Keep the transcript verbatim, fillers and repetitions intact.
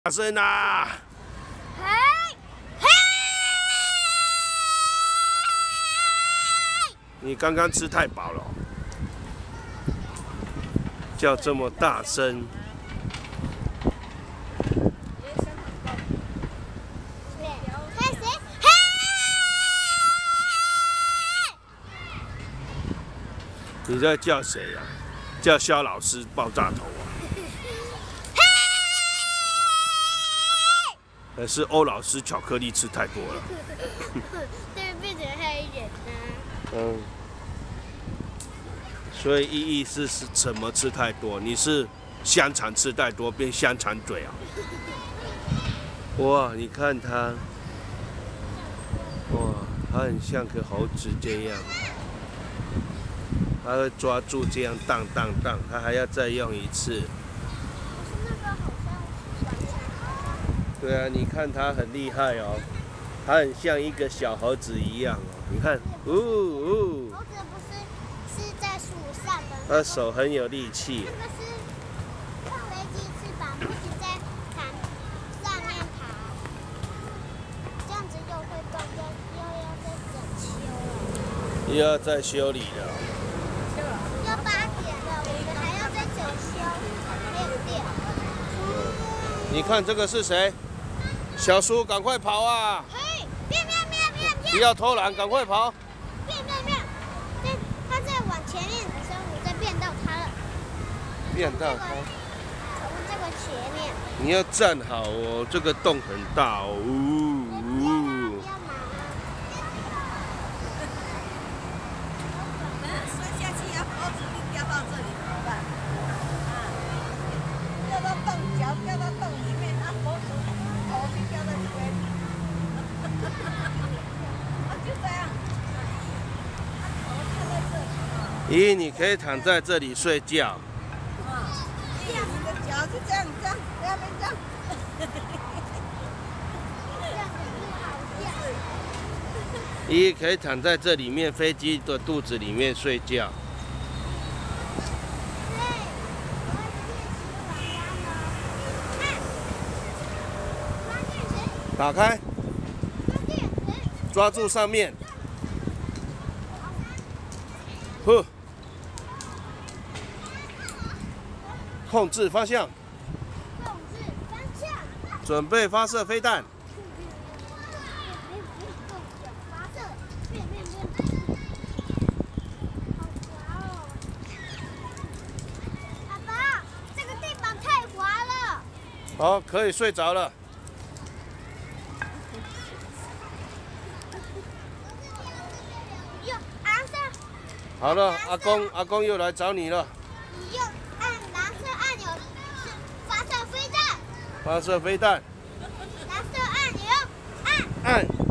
大声啊！ 嘿，嘿！ 你刚刚吃太饱了，叫这么大声。 开始，嘿！ 你在叫谁呀、啊？叫肖老师爆炸头啊？还是欧老师巧克力吃太多了？ 对，变成黑人呢。 嗯。所以意义是是什么吃太多？你是香肠吃太多变香肠嘴啊？哇，你看它，哇，它很像个猴子这样，它会抓住这样荡荡荡，它还要再用一次。对啊，你看它很厉害哦，它很像一个小猴子一样哦。你看，呜呜。 猴子不是是在树上的。 它手很有力气。 那个是放飞机翅膀，不是在爬上面爬，这样子又会断掉，又要再整修了。 又要再修理了。 要八点了，我们还要再整修练练。 你看这个是谁？小叔，赶快跑啊！ 嘿，变变变变变！ 不要偷懒，赶快跑！ 变变变！对，他在往前面的时候，我再变到他了。 变到它。 从这个前面。 你要站好哦，这个洞很大哦。呜呜。 不要忙啊！ 摔下去要猴子就掉到这里怎么办？啊，掉到洞脚，掉到洞里面，啊，猴子头就掉在这边。啊，就这样。头掉在这里啊。 咦，你可以躺在这里睡觉。 啊，你的脚就这样这样，在那边这样。 这样子不好笑。 咦，可以躺在这里面飞机的肚子里面睡觉。打开，抓住上面，呼，控制方向， 控制方向， 准备发射飞弹。 发射，变变变，好滑哦！爸爸，这个地板太滑了。 好，可以睡着了。 又蓝色， 好了，阿公，阿公又来找你了。 你又按蓝色按钮是发射飞弹， 发射飞弹， 蓝色按钮按。 按。